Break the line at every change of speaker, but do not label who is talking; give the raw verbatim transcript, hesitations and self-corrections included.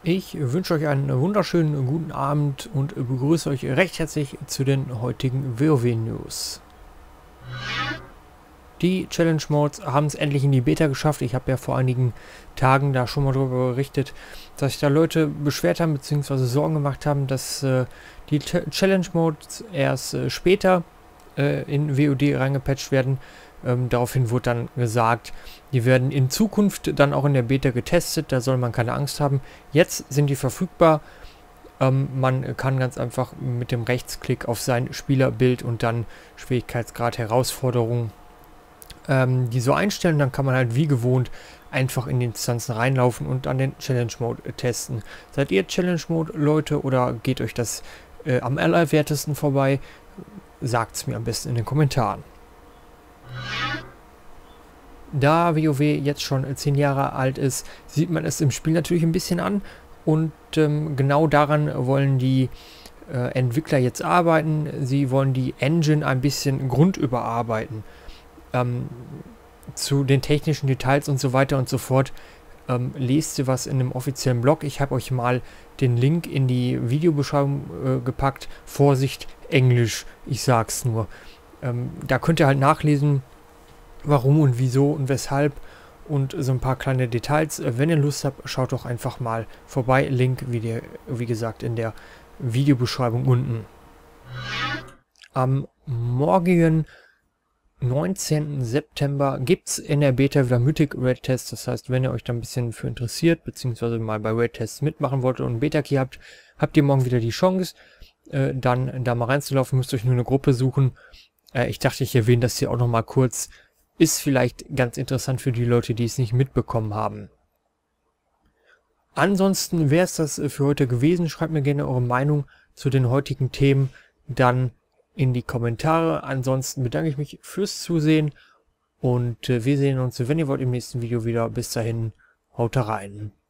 Ich wünsche euch einen wunderschönen guten Abend und begrüße euch recht herzlich zu den heutigen WoW-News. Die Challenge Modes haben es endlich in die Beta geschafft. Ich habe ja vor einigen Tagen da schon mal darüber berichtet, dass sich da Leute beschwert haben bzw. Sorgen gemacht haben, dass äh, die Ch Challenge Modes erst äh, später äh, in W O D reingepatcht werden. Ähm, daraufhin wurde dann gesagt, die werden in Zukunft dann auch in der Beta getestet, da soll man keine Angst haben. Jetzt sind die verfügbar. Ähm, man kann ganz einfach mit dem Rechtsklick auf sein Spielerbild und dann Schwierigkeitsgrad Herausforderungen ähm, die so einstellen. Dann kann man halt wie gewohnt einfach in die Instanzen reinlaufen und an den Challenge Mode äh, testen. Seid ihr Challenge Mode Leute oder geht euch das äh, am allerwertesten vorbei? Sagt es mir am besten in den Kommentaren. Da WoW jetzt schon zehn Jahre alt ist, sieht man es im Spiel natürlich ein bisschen an und ähm, genau daran wollen die äh, Entwickler jetzt arbeiten. Sie wollen die Engine ein bisschen grundüberarbeiten. Ähm, zu den technischen Details und so weiter und so fort ähm, lest ihr was in einem offiziellen Blog. Ich habe euch mal den Link in die Videobeschreibung äh, gepackt. Vorsicht, Englisch, ich sag's nur. Ähm, da könnt ihr halt nachlesen, warum und wieso und weshalb und so ein paar kleine Details. Wenn ihr Lust habt, schaut doch einfach mal vorbei. Link, wie, der, wie gesagt, in der Videobeschreibung unten. Am morgigen neunzehnten September gibt es in der Beta wieder Mythic Raid Tests. Das heißt, wenn ihr euch da ein bisschen für interessiert, beziehungsweise mal bei Raid Tests mitmachen wollt und einen Beta-Key habt, habt ihr morgen wieder die Chance, äh, dann da mal reinzulaufen. Müsst euch nur eine Gruppe suchen. Äh, ich dachte, ich erwähne das hier auch nochmal kurz. Ist vielleicht ganz interessant für die Leute, die es nicht mitbekommen haben. Ansonsten wäre es das für heute gewesen. Schreibt mir gerne eure Meinung zu den heutigen Themen dann in die Kommentare. Ansonsten bedanke ich mich fürs Zusehen und äh, wir sehen uns, wenn ihr wollt, im nächsten Video wieder. Bis dahin, haut rein.